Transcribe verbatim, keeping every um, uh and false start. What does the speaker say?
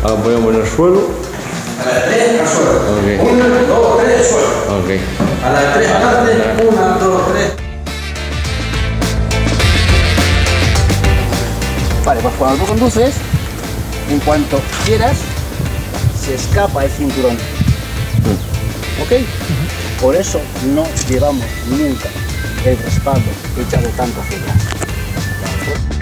Ahora ponemos en el suelo. A las tres al suelo. Okay. Una, dos, tres, suelo. Ok. A las tres adelante, una, dos, tres. Vale, pues cuando tú conduces, en cuanto quieras, se escapa el cinturón. ¿Ok? Por eso no llevamos nunca el respaldo echado tanto hacia atrás.